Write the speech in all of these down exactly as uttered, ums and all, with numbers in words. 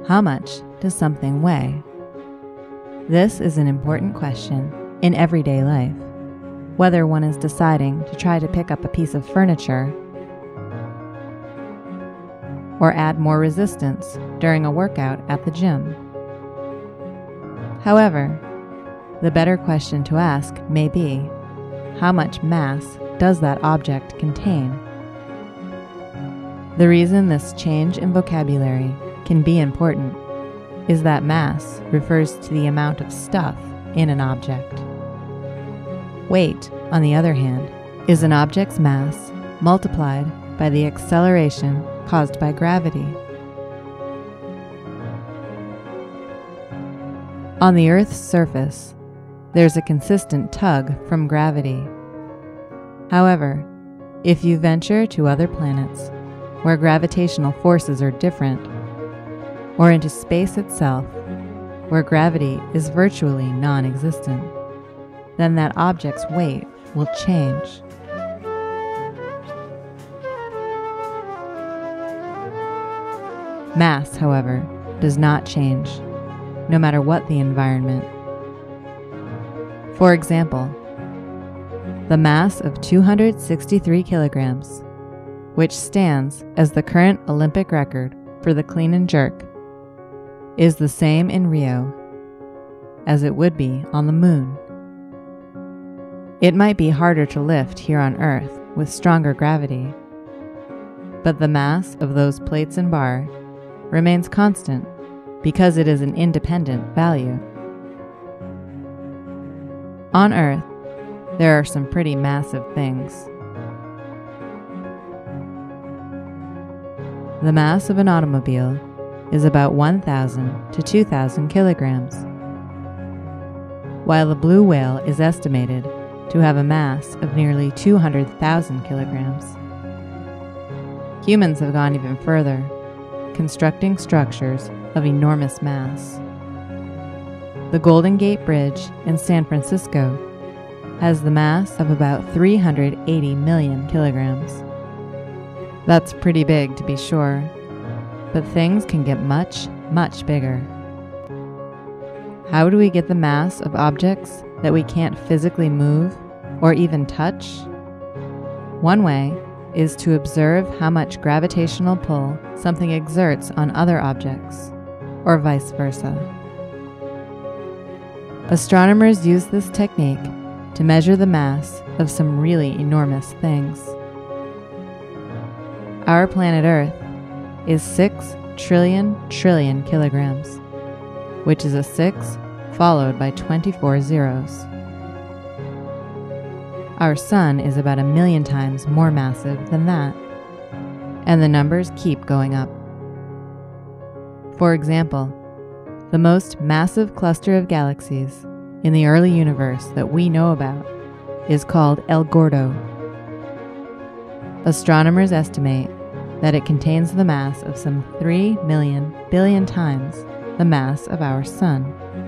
How much does something weigh? This is an important question in everyday life, whether one is deciding to try to pick up a piece of furniture or add more resistance during a workout at the gym. However, the better question to ask may be, how much mass does that object contain? The reason this change in vocabulary can be important is that mass refers to the amount of stuff in an object. Weight, on the other hand, is an object's mass multiplied by the acceleration caused by gravity. On the Earth's surface, there's a consistent tug from gravity. However, if you venture to other planets where gravitational forces are different, or into space itself, where gravity is virtually non-existent, then that object's weight will change. Mass, however, does not change, no matter what the environment. For example, the mass of two hundred sixty-three kilograms, which stands as the current Olympic record for the clean and jerk, is the same in Rio as it would be on the moon. It might be harder to lift here on Earth with stronger gravity, but the mass of those plates and bar remains constant because it is an independent value. On Earth, there are some pretty massive things. The mass of an automobile is about one thousand to two thousand kilograms, while the blue whale is estimated to have a mass of nearly two hundred thousand kilograms. Humans have gone even further, constructing structures of enormous mass. The Golden Gate Bridge in San Francisco has the mass of about three hundred eighty million kilograms. That's pretty big, to be sure, but things can get much, much bigger. How do we get the mass of objects that we can't physically move or even touch? One way is to observe how much gravitational pull something exerts on other objects, or vice versa. Astronomers use this technique to measure the mass of some really enormous things. Our planet Earth is six trillion trillion kilograms, which is a six followed by twenty-four zeros. Our Sun is about a million times more massive than that, and the numbers keep going up. For example, the most massive cluster of galaxies in the early universe that we know about is called El Gordo. Astronomers estimate that it contains the mass of some three million billion times the mass of our Sun.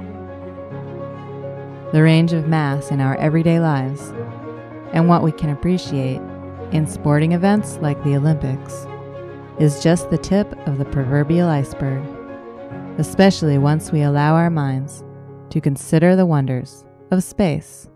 The range of mass in our everyday lives, and what we can appreciate in sporting events like the Olympics, is just the tip of the proverbial iceberg, especially once we allow our minds to consider the wonders of space.